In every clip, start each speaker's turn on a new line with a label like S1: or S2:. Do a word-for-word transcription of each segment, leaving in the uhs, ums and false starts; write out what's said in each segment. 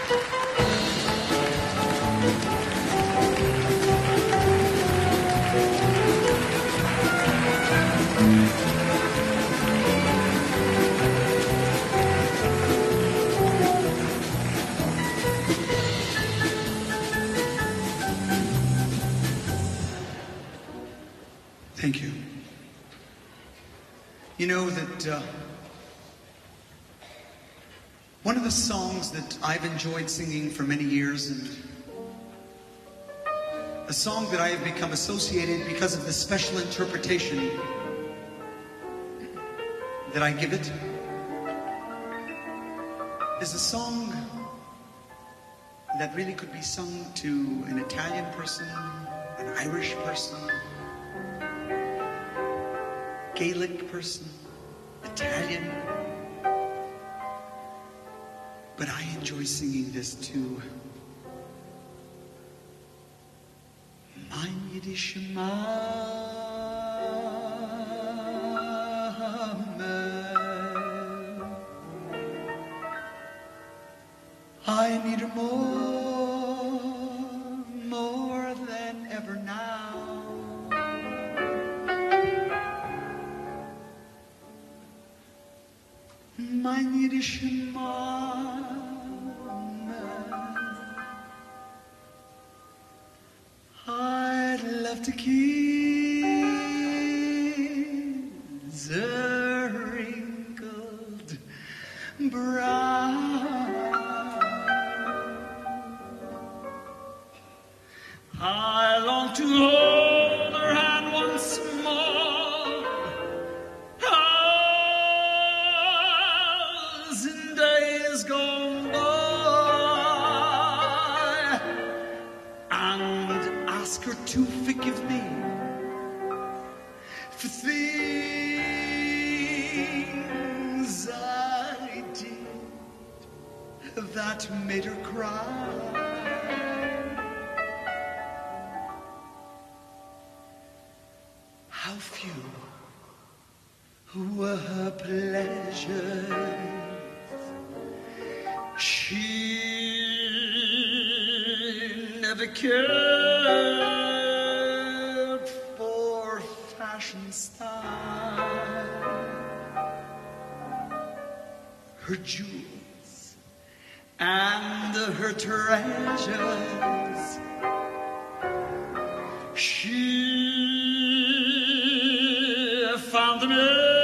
S1: Thank you. You know that uh, one of the songs that I've enjoyed singing for many years, and a song that I have become associated because of the special interpretation that I give it, is a song that really could be sung to an Italian person, an Irish person, Gaelic person, Italian. But I enjoy singing this to Mein Yiddish Mame. I need her more, more than ever now. Mein Yiddish Mame, I'd love to kiss her wrinkled brow. I long to hold her hand once more. Thousand days gone by, and ask her to forgive me for things I did that made her cry. How few were her pleasures, she never cared for fashion style. Her jewels and her treasures, she found them in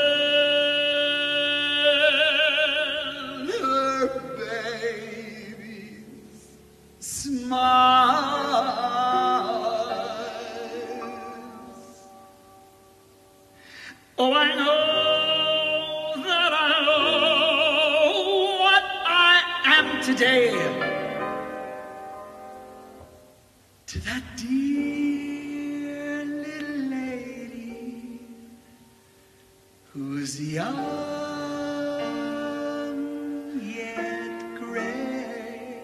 S1: her baby's smiles. Oh, I know that I owe what I am today to that dear little lady who's young yet gray.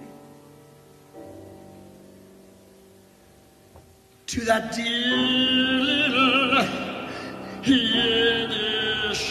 S1: To that dear little Yiddish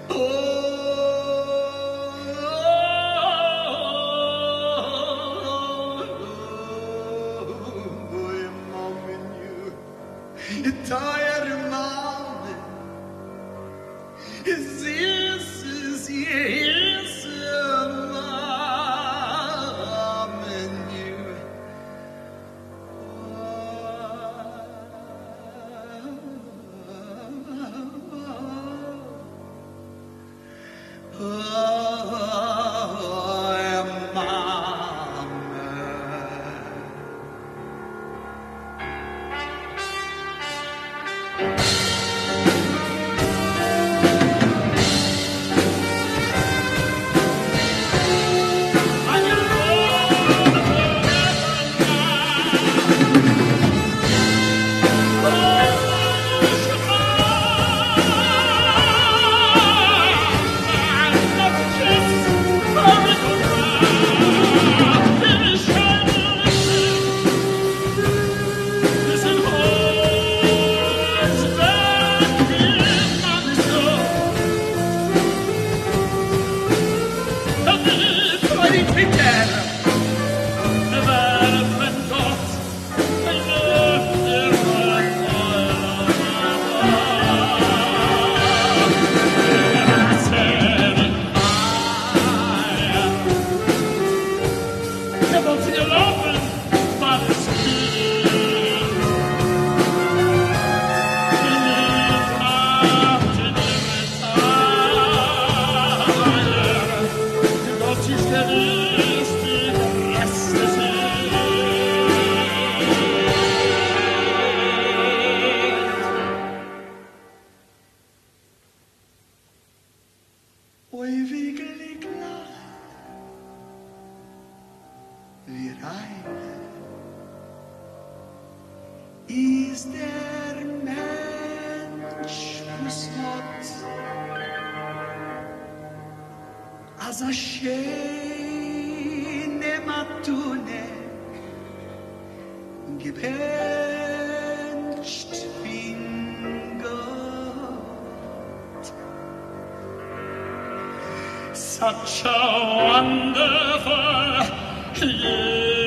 S2: Such a wonderful year.